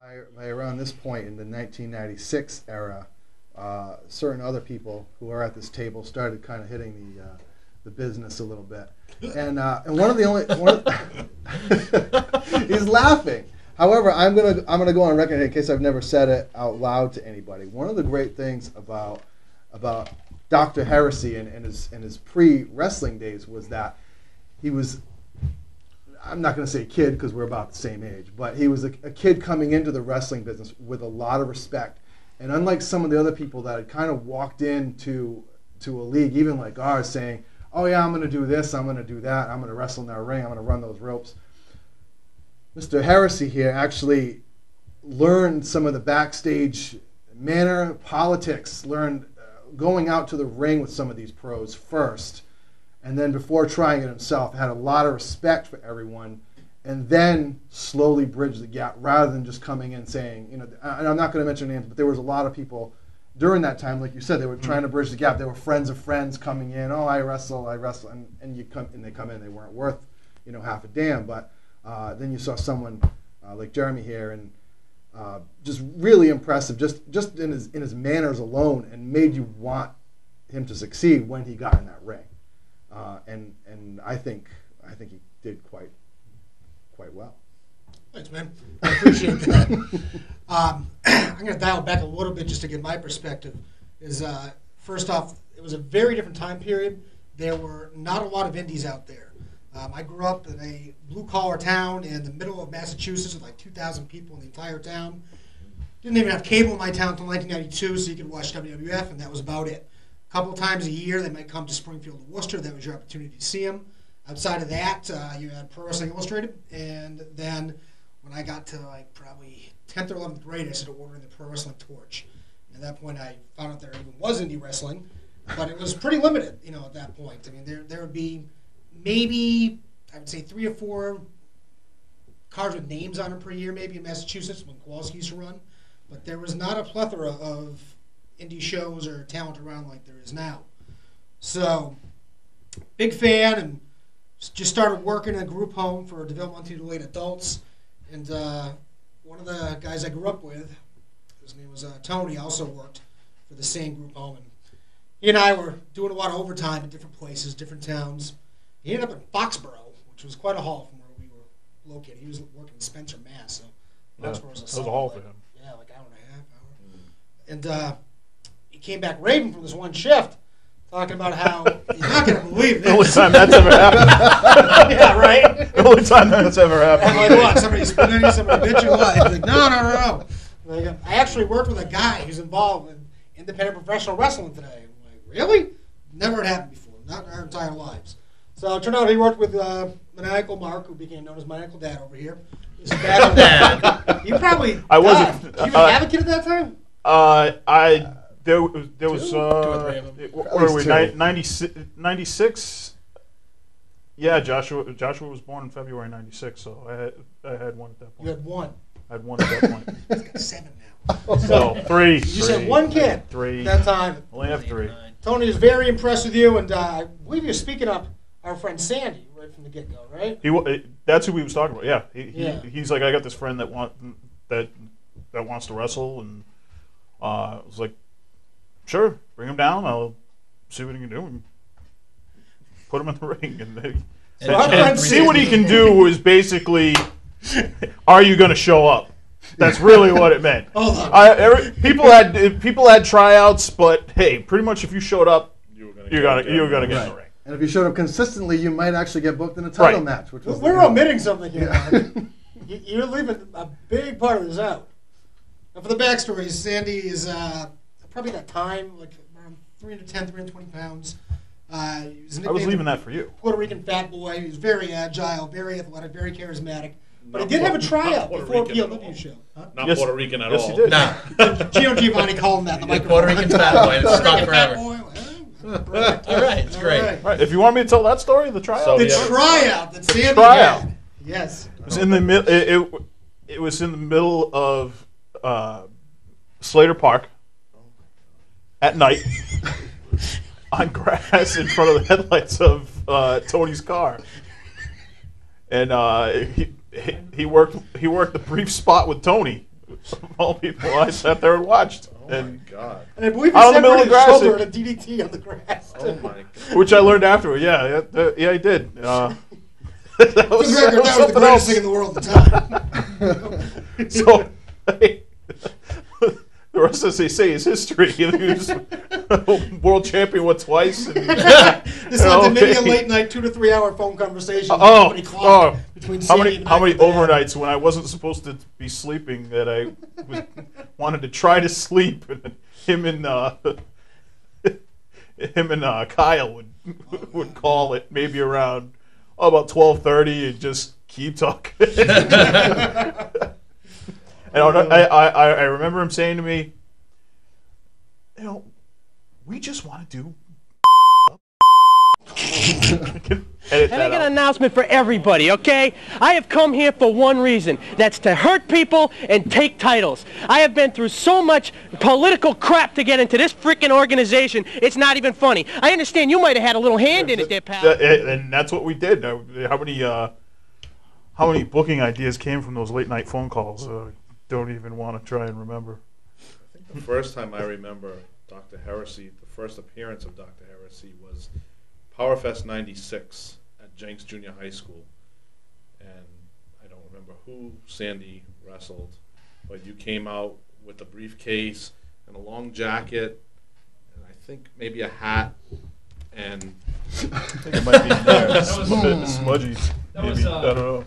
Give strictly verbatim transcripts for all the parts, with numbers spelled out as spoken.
By, by around this point in the nineteen ninety-six era, uh, certain other people who are at this table started kind of hitting the uh, the business a little bit, and uh, and one of the only one of, he's laughing. However, I'm gonna I'm gonna go on record in case I've never said it out loud to anybody. One of the great things about about Doctor Heresy and, and his and his pre-wrestling days was that he was, I'm not going to say kid because we're about the same age, but he was a, a kid coming into the wrestling business with a lot of respect. And unlike some of the other people that had kind of walked into to a league, even like ours, saying, oh yeah, I'm going to do this, I'm going to do that, I'm going to wrestle in that ring, I'm going to run those ropes. Mister Heresy here actually learned some of the backstage manner, politics, learned uh, going out to the ring with some of these pros first. And then before trying it himself, had a lot of respect for everyone, and then slowly bridged the gap rather than just coming in saying, you know, and I'm not going to mention names, but there was a lot of people during that time, like you said, they were trying to bridge the gap. They were friends of friends coming in, oh, I wrestle, I wrestle, and, and you come and they come in, they weren't worth, you know, half a damn. But uh, then you saw someone uh, like Jeremy here, and uh, just really impressive, just just in his in his manners alone, and made you want him to succeed when he got in that ring. Uh, and and I think I think he did quite quite well. Thanks, man. I appreciate that. um, I'm going to dial back a little bit just to get my perspective. Is uh, first off, it was a very different time period. There were not a lot of indies out there. Um, I grew up in a blue-collar town in the middle of Massachusetts with like two thousand people in the entire town. Didn't even have cable in my town until nineteen ninety-two, so you could watch W W F, and that was about it. A couple times a year, they might come to Springfield or Worcester. That was your opportunity to see them. Outside of that, uh, you had Pro Wrestling Illustrated, and then when I got to like probably tenth or eleventh grade, I started ordering the Pro Wrestling Torch. And at that point, I found out there even was indie wrestling, but it was pretty limited, you know, at that point. I mean, there there would be maybe, I would say, three or four cards with names on them per year, maybe in Massachusetts when Kowalski used to run, but there was not a plethora of indie shows or talent around like there is now. So, big fan, and just started working in a group home for developmentally delayed adults. And uh, one of the guys I grew up with, his name was uh, Tony, also worked for the same group home. And he and I were doing a lot of overtime in different places, different towns. He ended up in Foxborough, which was quite a haul from where we were located. He was working in Spencer, Mass. So yeah, Foxborough was a, was a haul for him. Yeah, like an hour and a half, hour. Mm. And uh, he came back raving from this one shift, talking about how you're not going to believe this. The only time that's ever happened. Yeah, right? The only time that's ever happened. I'm like, what? Somebody spinning, somebody bitching, what? He's like, no, no, no, no. Like, uh, I actually worked with a guy who's involved in independent professional wrestling today. I'm like, really? Never had happened before, not in our entire lives. So it turned out he worked with uh, Maniacal Mark, who became known as Maniacal Dad over here. His dad. You probably. I wasn't. God, you even uh, have a kid at that time? Uh, I there was there was Two? uh, Two or three of them. it- what were we ni- ninety-six, ninety-six? Yeah, Joshua Joshua was born in February ninety-six, so I had I had one at that You point. had one. I had one at that point. He's got seven now. So three. You three, said one kid Three. at that time. Only have three. Tony is very impressed with you, and uh, I believe you're speaking up our friend Sandy right from the get-go, right? He wa- it- that's who he was talking about. Yeah, he, Yeah. he he's like, I got this friend that want that that wants to wrestle, and uh, I was like, sure, bring him down. I'll see what he can do, and put him in the ring, and, they, So our and friend see what he Sandy- can do is basically, are you going to show up? That's really what it meant. Hold on. I, every, people had people had tryouts, but hey, pretty much if you showed up, you were gonna you were gonna get in the ring. And if you showed up consistently, you might actually get booked in a title Right. match, which was We're the, omitting something here. Yeah. Mark. You- You're leaving a big part of this out. Now, for the backstory, Sandy is uh, probably that time, like around three ten, three twenty pounds. Uh, he was I was leaving that for you. Puerto Rican fat boy. He was very agile, very athletic, very charismatic. But Not he did have a Puerto- tryout not Puerto before Rican P L at W all. show. Huh? Not Yes. Puerto Rican at Yes, all. he did. Nah. Gino Giovanni called him that. The microphone. Puerto Rican fat boy. It's Puerto stuck Rican fat forever. boy. Well, perfect. All right, it's All great. right. Right. If you want me to tell that story, the tryout. So- The Yeah. tryout that Sandy tryout. had. Yes. It was in the mid. It, it, it was in the middle of uh, Slater Park at night on grass in front of the headlights of uh, Tony's car, and uh, he, he he worked he worked a brief spot with Tony, all people. I sat there and watched, Oh and my god. And I believe he Out in the separated middle his of shoulder grass, and a D D T on the grass. Oh my god. which I learned afterward. Yeah, yeah, that- yeah I did. Uh, that For was, the record, that was the something greatest else. thing in the world at the time. So, hey, the rest, as they say, is history. He was world champion what twice. And, This you know, led to many a okay. late night, two to three hour phone conversation. Oh, Company clock oh. between How Sandy many and how many Michael Van. overnights when I wasn't supposed to be sleeping that I was, wanted to try to sleep, and him and uh, him and uh, Kyle would would call it maybe around oh, about twelve thirty and just keep talking. And I, I, I, I remember him saying to me, you know, we just want to do. Edit And I that got out. an announcement for everybody, okay? I have come here for one reason. That's to hurt people and take titles. I have been through so much political crap to get into this freaking organization, it's not even funny. I understand you might have had a little hand in it there, pal. That- and and that's what we did. Uh, How many, uh, how many booking ideas came from those late night phone calls? Uh, don't even want to try and remember. I think the first time I remember Doctor Heresy, the first appearance of Doctor Heresy was PowerFest ninety-six at Jenks Junior High School. And I don't remember who Sandy wrestled, but you came out with a briefcase and a long jacket, and I think maybe a hat, and I think it might be there. That was- a bit smudgy. That Maybe. was, uh, I don't know.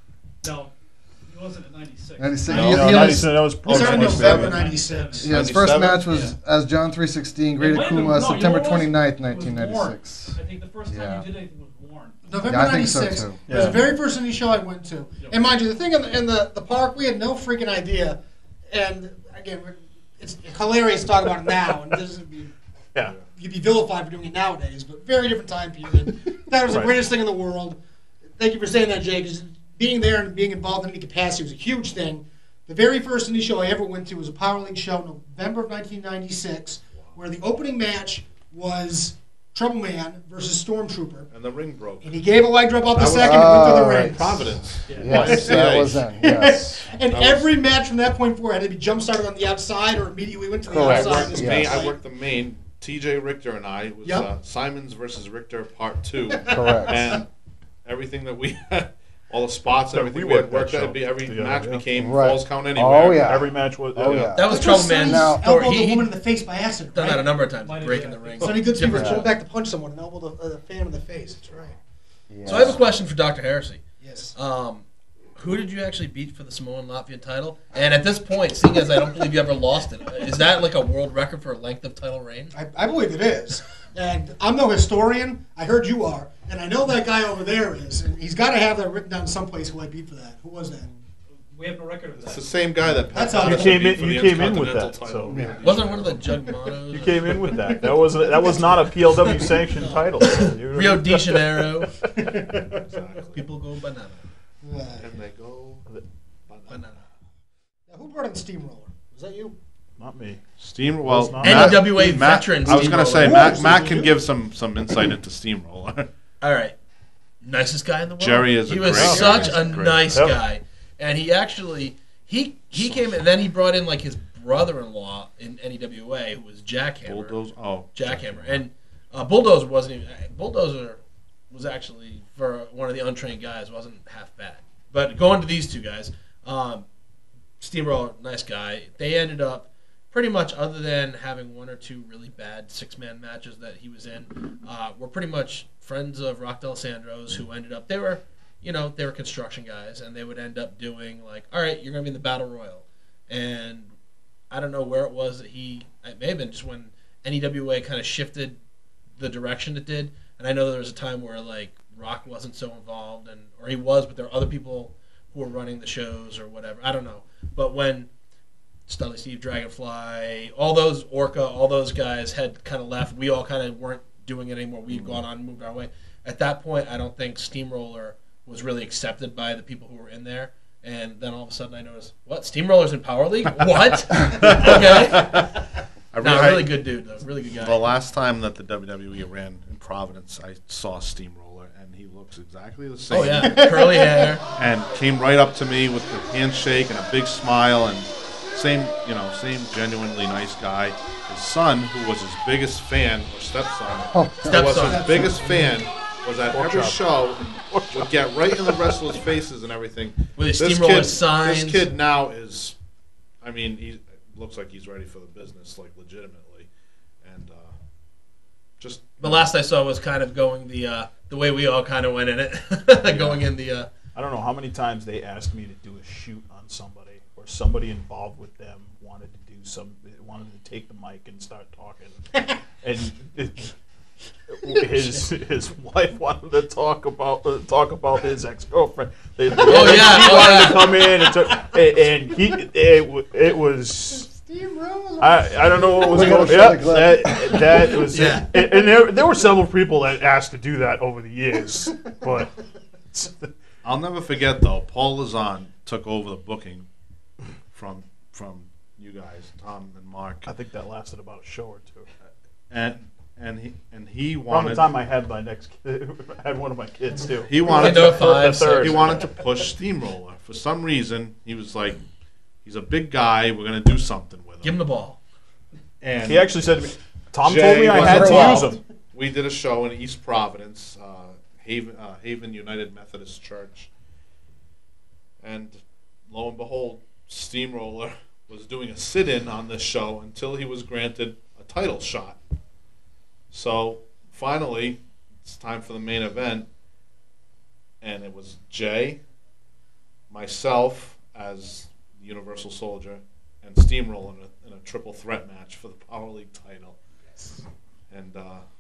No, he wasn't at ninety-six. ninety-six. No, He- No, he ninety- was- that was He post started in ninety-seven. November ninety-six. Yeah, his first ninety-seven? match was as John three sixteen, Great It might have been- Akuma, no, you September know what it was? twenty-ninth, It was nineteen ninety-six. I think the first time Yeah. you did anything was Warren. November Yeah, I think so, ninety-six. too. It was the Yeah. very first indie show I went to. Yep. And mind you, the thing in the, in the, the park, we had no freaking idea. And again, we're, it's hilarious to talk about it now. And this would be, Yeah. you'd be vilified for doing it nowadays, but very different time period. That was the Right. greatest thing in the world. Thank you for saying that, Jay, because being there and being involved in any capacity was a huge thing. The very first indie show I ever went to was a Power League show, November of nineteen ninety-six, where the opening match was Trouble Man versus Stormtrooper. and the ring broke. And he gave a wide drop out the That was- second and went to the Oh, ring. right. Providence. Yes, that was then. Yes. And That was- every match from that point forward had to be jump started on the outside or immediately went to the Correct. I outside. worked This the Yes. main. was I like- worked the main. T J Richter and I it was Yep. uh, Simons versus Richter Part Two, Correct. and everything that we had, all the spots, Yeah, everything we we, had worked that worked out. show It'd be every together, match yeah. became Right. falls count anywhere. Oh, yeah. Every match was. Oh, yeah. yeah. That was That's Trouble where Sonny Man's Now- story. elbowed He, the he woman in the face by accident, done right? that a number of times, Might have, breaking yeah. the ring. Sonny Goodspeed was Different- going back to punch someone and elbowed a, a fan in the face. That's right. Yeah. So I have a question for Doctor Heresy. Yes. Um, who did you actually beat for the Samoan Latvian title? And at this point, seeing as I don't believe you ever lost it, is that like a world record for length of title reign? I, I believe it is. And I'm no historian. I heard you are. And I know that guy over there is. And he's got to have that written down someplace who I beat for that. Who was that? We have no record of It's the that. same guy that Pat That's how- Patterson You came beat in- for you the came in with Intercontinental that, title. so- Yeah. Wasn't it one of the Jugmanos? You came in with that. That was that was not a P L W sanctioned title. You- Rio de Janeiro. Exactly. People go banana. Uh, And they go. Banana. now, who brought in Steamroller? Was that you? Not me. Steam. Well, Well, it's not. N Matt- W A Matt- veteran I was gonna say Steamroller. Matt. Whoa, Matt so can you- give some some insight into Steamroller. All right. Nicest guy in the world. Jerry is a He was great such guy. a Great. nice Yep. guy. And he actually he he came and then he brought in like his brother-in-law in N E W A who was Jackhammer. Bulldoze. Oh, Jackhammer. And uh, Bulldozer wasn't even Bulldozer was actually for one of the untrained guys wasn't half bad. But going to these two guys, um, Steamroller, nice guy. They ended up pretty much, other than having one or two really bad six-man matches that he was in, uh, were pretty much friends of Rock D'Alessandro's who ended up, they were, you know, they were construction guys, and they would end up doing like, all right, you're going to be in the Battle Royal. And I don't know where it was that he, it may have been just when N E W A kind of shifted the direction it did. And I know there was a time where like Rock wasn't so involved, and or he was, but there were other people who were running the shows or whatever. I don't know. But when Studley Steve, Dragonfly, all those Orca, all those guys had kind of left, we all kind of weren't doing it anymore. We'd gone on and moved our way. At that point, I don't think Steamroller was really accepted by the people who were in there. And then all of a sudden I noticed, what? Steamroller's in Power League? What? Okay. I No, I- really good dude, though. Really good guy. The last time that the W W E ran in Providence, I saw Steamroller, and he looks exactly the same. Oh, yeah. Curly hair. And came right up to me with the handshake and a big smile, and same, you know, same genuinely nice guy. His son, who was his biggest fan, or stepson, who was Stepson. his biggest fan, was at every chop. show, would get right in the wrestlers' faces and everything. With his This steamroller kid, signs. this kid now is, I mean, he looks like he's ready for the business, like legitimately, and uh, just. The last I saw was kind of going the uh, the way we all kind of went in it, going in the. Uh, I don't know how many times they asked me to do a shoot on somebody, or somebody involved with them wanted to do some, wanted to take the mic and start talking, and it, his his wife wanted to talk about uh, talk about his ex girlfriend. Oh, yeah, he oh, wanted yeah. to come in and, took, and, and he it, wa- it was. I, I don't know what was We gotta going. show Yeah, the clip. that that was. Yeah. And, and there there were several people that asked to do that over the years, but. I'll never forget though. Paul Lazan took over the booking from from you guys, Tom and Mark, I think that lasted about a show or two. and and he and he Around wanted the time I had my next kid, I had one of my kids too. he wanted Window to, five, the third. he wanted to push Steamroller for some reason. He was like, he's a big guy. We're gonna do something with him. give him the ball. And He actually said to me, Tom Jay told me I was had to involved. use them. We did a show in East Providence, uh, Haven, uh, Haven United Methodist Church, and lo and behold, Steamroller was doing a sit-in on this show until he was granted a title shot. So finally, it's time for the main event, and it was Jay, myself as the Universal Soldier, and Steamroller in a, in a triple threat match for the Power League title. And uh,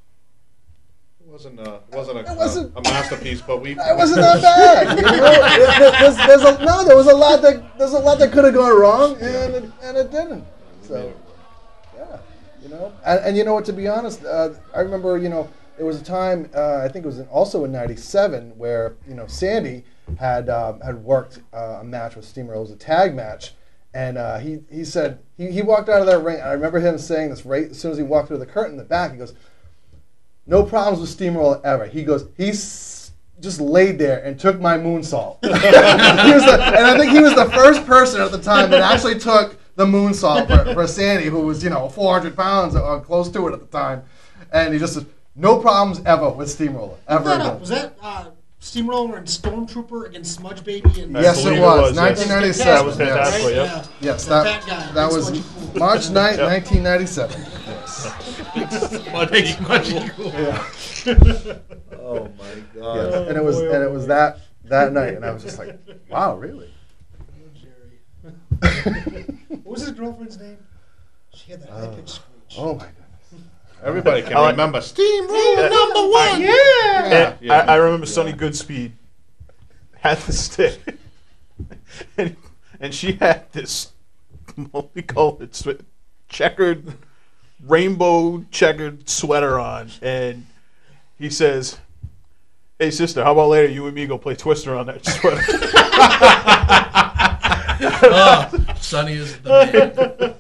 it wasn't a, it wasn't a, It wasn't- a, a masterpiece, but we. It wasn't that bad. You know? There- there's, there's a, no, there was a lot that there's a lot that could have gone wrong, and it, and it didn't. So, yeah, you know, and, and you know what? To be honest, uh, I remember, you know, there was a time uh, I think it was in, also in ninety-seven where you know Sandy had um, had worked uh, a match with Steamroller. It was a tag match, and uh, he he said he, he walked out of that ring. And I remember him saying this right as soon as he walked through the curtain in the back. He goes, "No problems with Steamroller ever." He goes, he's just laid there and took my moonsault. He was the, and I think he was the first person at the time that actually took the moonsault for, for Sandy, who was, you know, four hundred pounds or close to it at the time. And he just said, no problems ever with Steamroller, ever Look that up. again. Was that uh, Steamroller and Stormtrooper against Smudge Baby? And I Yes, believe it it was. was, yes. nineteen ninety-seven. That was fantastic, Right? yep. Yeah. Yes, The that, fat guy, that big was smudgy fool. March ninth, Yep. nineteen ninety-seven. Yes. Much, much cool. Oh my Yes. God! And it was and it was that that night, and I was just like, wow, really? Oh, Jerry. What was his girlfriend's name? She had that high pitched screech. Oh my goodness. Everybody can I like- remember Steamroller Uh, number one. Yeah. And I, I remember Sonny Goodspeed had the stick, and, and she had this multicolored, swe- checkered, rainbow checkered sweater on, and he says, "Hey sister, how about later you and me go play Twister on that sweater?" Oh, Sonny is the man.